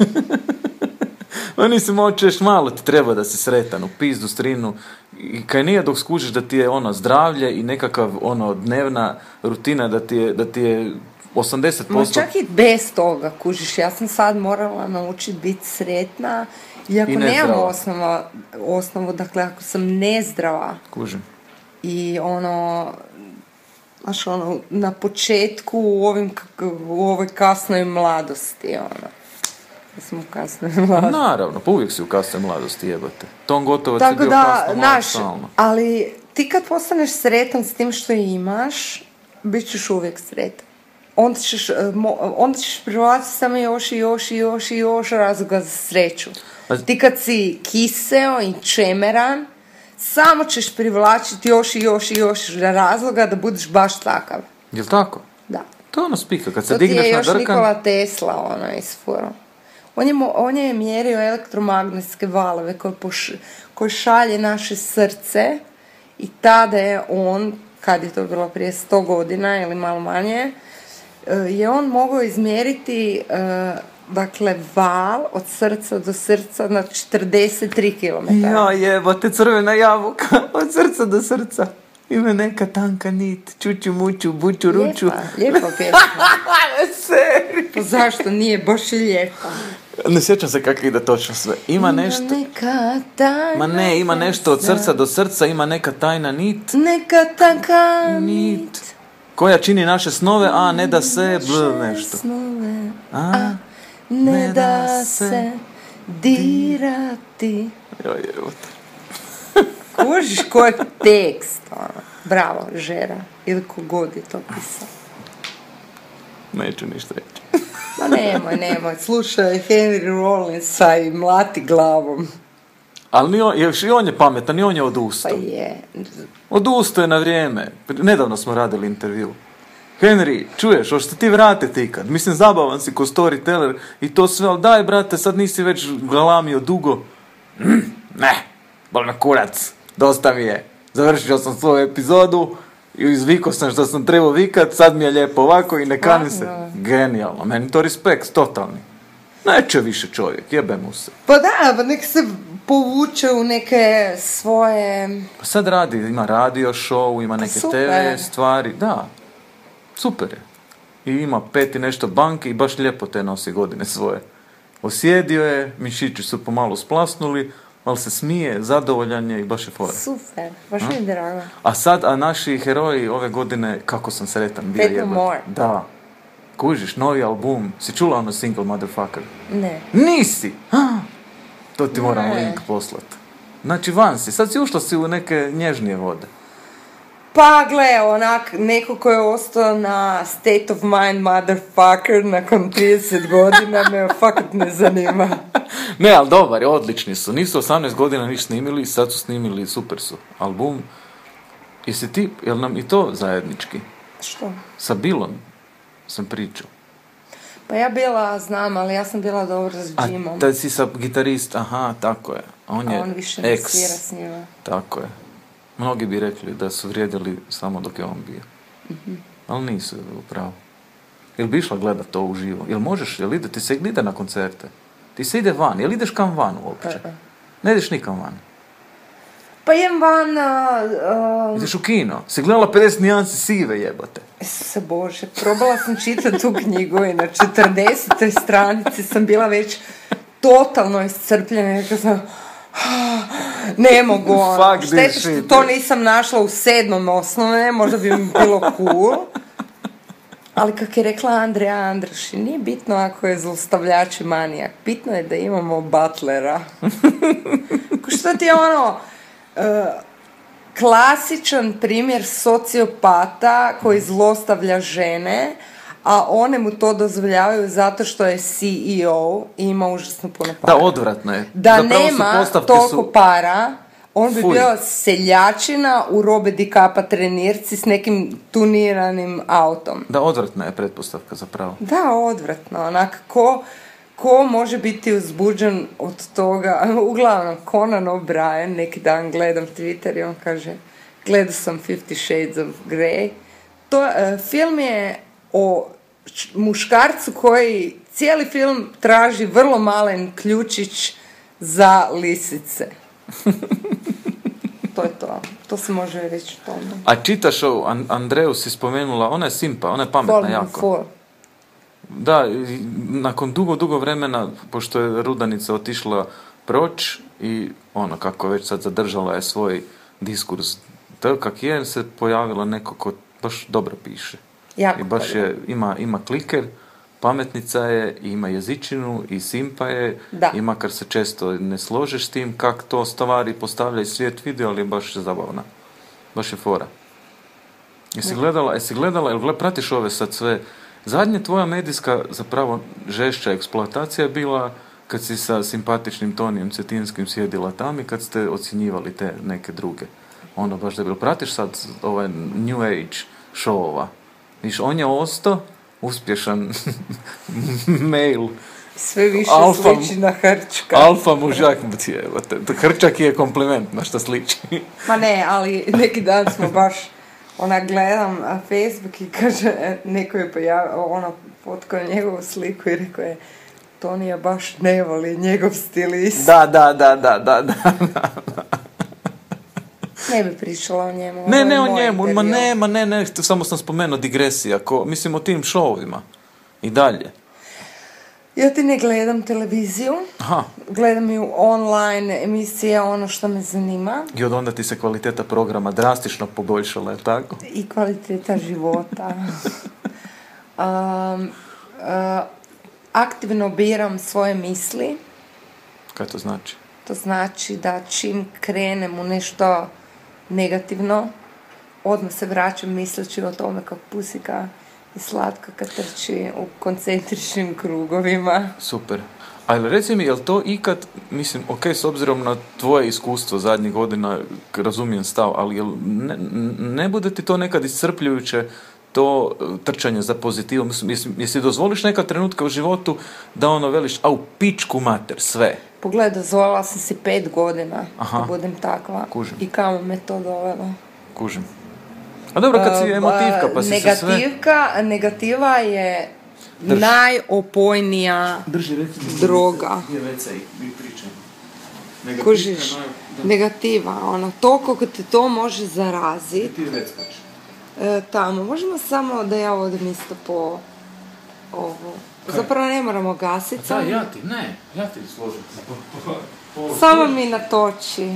Ma nisi moćeš, malo ti treba da si sretan u pizdu, strinu. I kaj nije dok skužiš da ti je zdravlje i nekakav dnevna rutina da ti je 80%... Ma čak i bez toga, kužiš, ja sam sad morala naučiti biti sretna, iako nemam osnovu, dakle, ako sam nezdrava. Kužim. I znaš, na početku u ovoj kasnoj mladosti, Ja sam u kasnoj mladosti. Naravno, pa uvijek si u kasnoj mladosti, jebate. Tom Gotovac je bio kasno mladost. Ali ti kad postaneš sretan s tim što imaš, bit ćeš uvijek sretan. Onda ćeš privlačiti samo još razloga za sreću. Ti kad si kiseo i čemeran, samo ćeš privlačiti još razloga da budeš baš takav. Jel' tako? Da. To je spika, kad se digneš na drkan... To ti je još Nikola Tesla isfurao. On je mjerio elektromagnetske valove koje šalje naše srce i tada je on, kad je to bilo prije 100 godina ili malo manje, je on mogao izmjeriti dakle val od srca do srca na 43 km. Ja jebote, crvena jabuka od srca do srca. Ima neka tanka nit, čuću, muću, buću, ruču. Lijepa pjesma. Seri. Pa zašto nije, baš je lijepa. Ne sjećam se kako ide točno sve. Ima nešto... Neka tajna... Ma ne, ima nešto od srca do srca, ima neka tajna nit. Neka tanka nit. Koja čini naše snove, a ne da se nešto. Snove, a ne da se dirati. Joj, jebote. Kužiš koji tekst, bravo, Žera, ili kogod je to pisao. Neću ništa reći. Ma nemoj, slušaj Henry Rollinsa i mlati glavom. Ali i on je pametan, i on je odustao. Pa je. Odustao je na vrijeme. Nedavno smo radili intervju. Henry, čuješ, hoćeš ti vratiti ikad? Mislim, zabavan si ko storyteller i to sve, ali daj, brate, sad nisi već galamio dugo. Ne, bol me kurac, dosta mi je. Završio sam svoju epizodu i izvikao sam što sam trebao vikat, sad mi je lijepo ovako i ne kanim se. Genijalno, meni to respekt, totalni. Neće više čovjek, jebe mu se. Pa da, nek se povuče u neke svoje... Pa sad radi, ima radio show, ima neke TV stvari, da. Super je. I ima 5 i nešto banki i baš lijepo te nosi godine svoje. Osjedio je, mišići su pomalo splasnuli, ali se smije, zadovoljan je i baš je fora. Super, baš mi je drago. A naši heroji ove godine, kako sam sretan bio jebati. More. Da. Kužiš, novi album. Si čula ono Single Motherfucker? Ne. Nisi! To ti moram link poslati. Znači van si, sad si ušla si u neke nježnije vode. Pa gle, neko ko je ostao na State of Mind Motherfucker nakon 30 godina me fakat ne zanima. Ne, ali dobar, odlični su. Nisu 18 godina niš snimili, sad su snimili, super su. Album. Jesi ti, jel nam i to zajednički? Što? Sa Bilom sam pričao. Pa ja bila, znam, ali ja sam bila dobro s Jimom. A tad si sa gitarist, aha, tako je. On više ne svira s njima. Tako je. Mnogi bi rekli da su vrijedili samo dok je on bio. Mm-hmm. Ali nisu upravo. Jel bi išla gledat to uživo? Jel možeš, ti se ide na koncerte? Ti se ide van, jel ideš kam van uopće? Ne ideš nikam van. Pa idem van... Ideš u kino. Si gledala 50 nijansi sive, jebate. Se Bože, probala sam čitati tu knjigu i na 40. stranici sam bila već totalno iscrpljena. Rekla sam, ne mogu, šteta što to nisam našla u 7. osnovne, možda bi mi bilo cool. Ali kako je rekla Andreja Andraši, nije bitno ako je zlostavljač i manijak, bitno je da imamo butlera. Ko što ti je klasičan primjer sociopata koji zlostavlja žene, a one mu to dozvoljavaju zato što je CEO i ima užasno puno para. Da, odvratno je. Da nema toliko para, on bi bio seljačina u robe dikapa trenirci s nekim tuniranim autom. Da, odvratna je pretpostavka zapravo. Da, odvratno. Onak, ko može biti uzbuđen od toga? Uglavnom, Conan O'Brien, neki dan gledam Twitter i on kaže, gledao sam 50 Shades of Grey. Film je o muškarcu koji cijeli film traži vrlo malen ključić za lisice. To je to. To se može reći o tome. A čitaš ovu, Andreju si spomenula, ona je simpa, ona je pametna jako. Da, nakon dugo vremena, pošto je Rudanica otišla proć i ono, kako već sad zadržala je svoj diskurs, to kak je, se pojavila neko ko baš dobro piše. Jako i baš je, ima kliker, pametnica je, ima jezičinu i simpa je, i makar se često ne složiš s tim, kak to stvari postavlja i svijet vidio, ali je baš zabavna. Baš je fora. Jesi gledala, jel pratiš ove sad sve? Zadnja tvoja medijska, zapravo, žešća eksploatacija je bila kad si sa simpatičnim Tonijem Cetinskim sjedila tam i kad ste ocjenjivali te neke druge. Ono baš da je bilo. Pratiš sad ovaj New Age showova? Viš, on je ostao uspješan mail. Sve više sliči na Hrčka. Alfa mužak, Hrčak je kompliment na što sliči. Ma ne, ali neki dan smo baš gledam Facebook i kaže, neko je pojavio, fotkao je njegovu sliku i rekao je, Tonija baš ne voli njegov stilist. Da. Ne bi pričala o njemu. Ne o njemu, ne, samo sam spomenuo digresija, mislim o tim šovima i dalje. Ja ti ne gledam televiziju, gledam ju online emisije, ono što me zanima. I od onda ti se kvaliteta programa drastično poboljšala, je tako? I kvaliteta života. Aktivno biram svoje misli. Kaj to znači? To znači da čim krenem u nešto negativno, odmah se vraćam misleći o tome kako pusika i slatka kad trči u koncentričnim krugovima. Super. Ali reci mi, je li to ikad, mislim, ok, s obzirom na tvoje iskustvo zadnjih godina, razumijem stav, ali ne bude ti to nekad iscrpljujuće, to trčanje za pozitivom? Jesi dozvoliš neka trenutka u životu da veliš, u pičku mater, sve? Pogledaj, dozvolila sam si 5 godina da budem takva. Kužim. I kamo me to dovelo. Kužim. A dobro, kad si emotivka, pa si se sve... Negativa je najopojnija droga. Kužiš, negativa, toliko te to može zaraziti. Tamo, možemo samo da ja odem isto po ovo. Zapravo ne moramo gasiti. Da, ja ti složim. Samo mi natoči.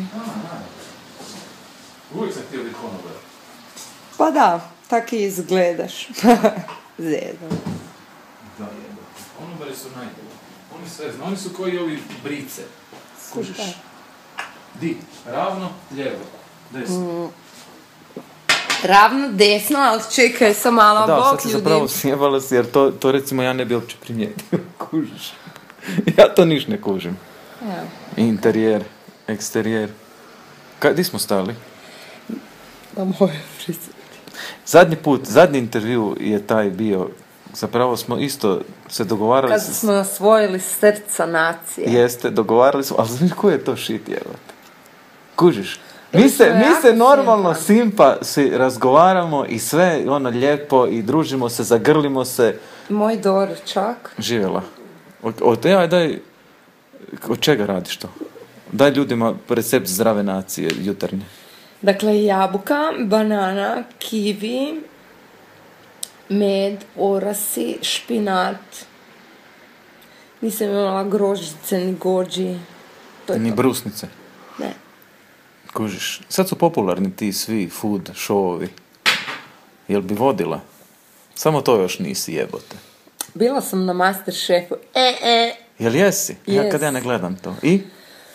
Uvijek sam htio biti konobar. Pa da, tako i izgledaš. Zjedno. Da, konobari su najbolji. Oni sve znaju, oni su koji ovi brice. Kužiš. Di, ravno, lijevo, desno. Ravno, desno, ali čekaj, sam malo bok ljudi. Da, sad se zapravo snijebala si, jer to recimo ja ne bi uopće primijetio. Kužiš. Ja to niš ne kužim. Ja. Interijer, eksterijer. Di smo stali? Na moje frizuri. Zadnji intervju je taj bio, zapravo smo isto se dogovarali... Kad smo osvojili srca nacije. Jeste, dogovarali smo, ali znaš koji je to shit, jevate? Kužiš? Mi se normalno simpa si razgovaramo i sve lijepo i družimo se, zagrlimo se. Moj doručak. Živjela. Daj, od čega radiš to? Daj ljudima recept zdrave nacije jutarnje. Dakle, jabuka, banana, kiwi, med, orasi, špinat. Nisam imala grožđice, ni gođi. Ni brusnice? Ne. Kužiš, sad su popularni ti svi food showovi. Jel bi vodila? Samo to još nisi, jebote. Bila sam na Masterchefu. Jel jesi? Ja kad ja ne gledam to. I?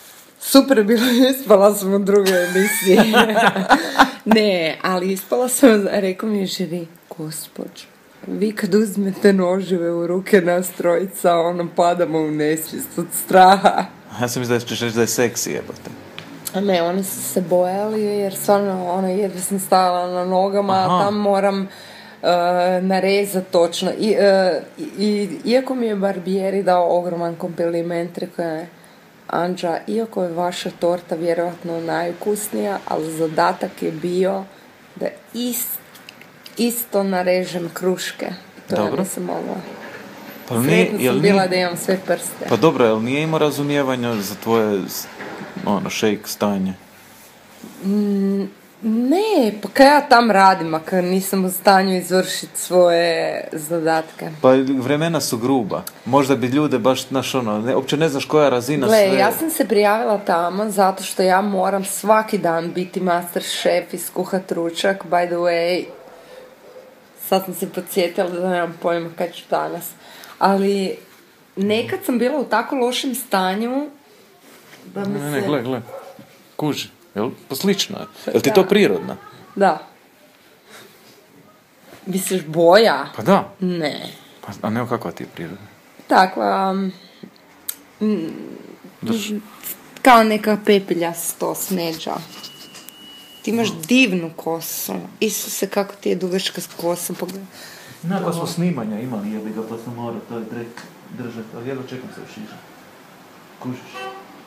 Super je bilo, ispala sam u drugoj emisiji. Ne, ali ispala sam, rekao mi je žiri, gospođo, vi kad uzmete noževe u ruke nas trojica, padamo u nesvijest od straha. Ja sam mislila da ćeš reći da je seksi, jebote. Ne, oni su se bojali jer stvarno, jedva sam stajala na nogama, a tam moram narezati točno. Iako mi je barbijeri dao ogroman kompliment, rekao je, Anđa, iako je vaša torta vjerojatno najukusnija, ali zadatak je bio da isto narežem kruške. To dobro. Ja nisam mogla. Pa Sretna sam bila da imam sve prste. Pa dobro, jel nije imao razumijevanja za tvoje shake stanje? Ne, pa kad ja tam radim, a kad nisam u stanju izvršiti svoje zadatke. Pa vremena su gruba. Možda bi ljude baš, uopće ne znaš koja razina sve... Ja sam se prijavila tamo zato što ja moram svaki dan biti master šef i skuhat ručak. By the way, sad sam se podsjetila da nemam pojma kad ću danas. Ali nekad sam bila u tako lošem stanju da mi se... Ne, gle. Kuži. Jel? Pa slično je. Jel ti to prirodno? Da. Misliš boja? Pa da. Ne. A ne, kakva ti je prirodna? Takva... kao neka pepeljasto smeđa. Ti imaš divnu kosu. Isuse, kako ti je dugačka kosa. Nakon smo snimanja imali, jebi ga, pa sam morao to držati. Ali jedno čekam se u šižu. Kužiš?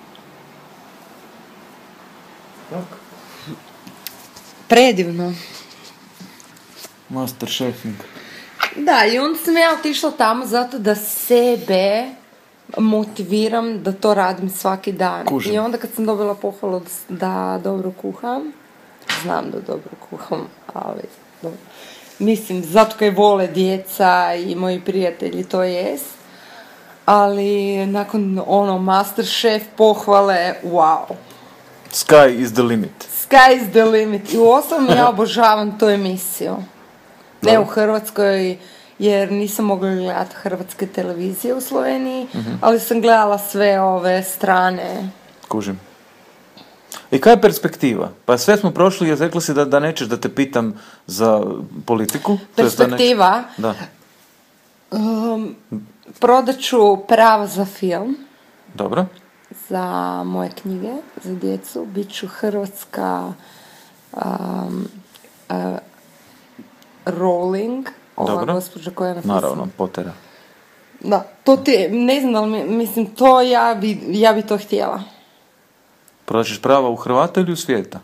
Tako. Predivno. Master chefing. Da, i onda sam ja otišla tamo zato da sebe motiviram da to radim svaki dan. Kužim. I onda kad sam dobila pohvalu da dobro kuham, znam da dobro kuham, ali dobro. Mislim, zato kaj vole djeca i moji prijatelji, to jest. Ali nakon Masterchef pohvale, wow. Sky is the limit. Sky is the limit. I uostalom ja obožavam tu emisiju. Ne u Hrvatskoj, jer nisam mogla gledati hrvatske televizije u Sloveniji, ali sam gledala sve ove strane. Kužim. I kaj je perspektiva? Pa sve smo prošli, jer rekla si da nećeš da te pitam za politiku. Perspektiva? Da. Prodat ću prava za film. Dobro. Za moje knjige, za djecu. Biću hrvatska Rowling. Ova gospođa koja je napisala. Naravno, Pottera. Da, to ti, ne znam da li, mislim, to ja bi to htjela. Prodaćeš prava u Hrvata ili u svijeta?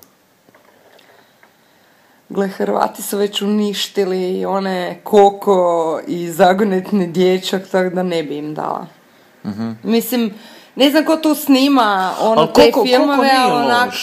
Gle, Hrvati su već uništili one Koko i Zagonetni dječak, tako da ne bi im dala. Mislim, ne znam ko tu snima te filmove, ali onak...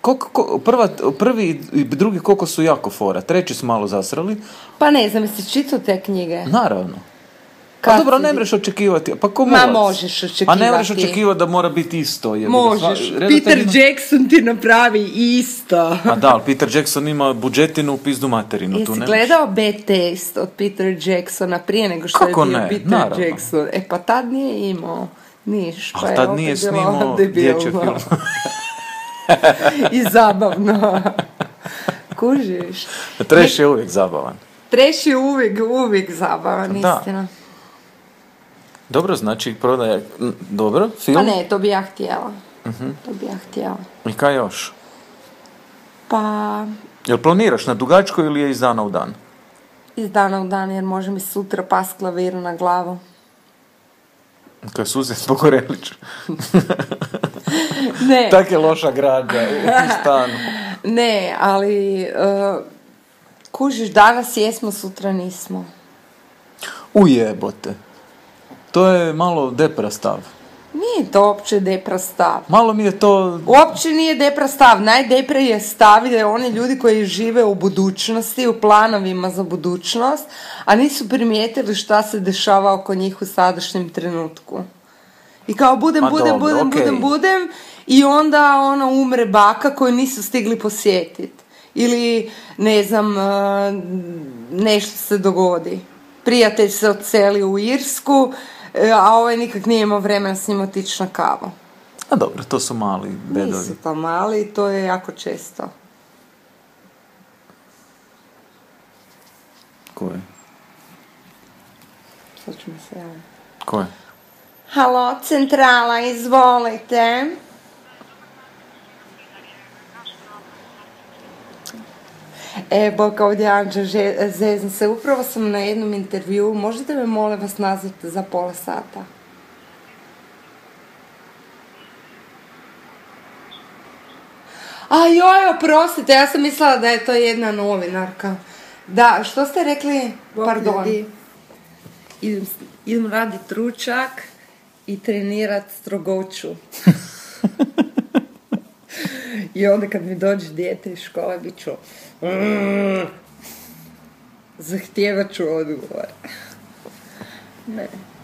Prvi i drugi Koko su jako fora, treći su malo zasrali. Pa ne znam, jesi čitao te knjige? Naravno. Pa dobro, ne mreš očekivati. Pa ko ma možeš očekivati. A ne mreš očekivati da mora biti isto. Možeš. Peter Jackson ti napravi isto. A da, ali Peter Jackson ima budžetinu u pizdu materinu. Jesi gledao Bad Taste od Peter Jacksona prije nego što kako je bio ne? Peter Naravno. Jackson? Pa tad nije imao niš. Pa tad nije snimao dječje film. I zabavno. Kužiš. Trash je uvijek zabavan. Trash je uvijek zabavan, istina. Dobro, znači prodaje... Dobro, film? Pa ne, to bi ja htjela. To bi ja htjela. I kaj još? Pa... Jel planiraš na dugačko ili je iz dana u dan? Iz dana u dan, jer može mi sutra pas klavir na glavu. Kaj susjed Pogorelić. Ne. Tak je loša građa u stanu. Ne, ali... kužiš, danas jesmo, sutra nismo. Ujebote. To je malo depra stav. Nije to uopće depra stav. Malo mi je to... Uopće nije depra stav. Najdepre je stav da oni ljudi koji žive u budućnosti, u planovima za budućnost, a nisu primijetili šta se dešava oko njih u sadašnjem trenutku. I kao budem i onda umre baka koju nisu stigli posjetiti. Ili, ne znam, nešto se dogodi. Prijatelj se odseli u Irsku, a ovaj nikak nije imao vremena s njim otići na kavu. A dobro, to su mali bedovi. Nisu to mali, to je jako često. Ko je? Sad ću mi se javiti. Ko je? Halo, centrala, izvolite. Bog, ovdje Anđa, zezam se. Upravo sam na jednom intervjuu. Možete me, molim vas, nazvati za pola sata? Joj, oprostite, ja sam mislila da je to jedna novinarka. Da, što ste rekli? Pardon. Idem raditi ručak i trenirat strogoću. I onda kad mi dođe dijete iz škole, bit ću... Zahtijevat ću odgovor. Ne.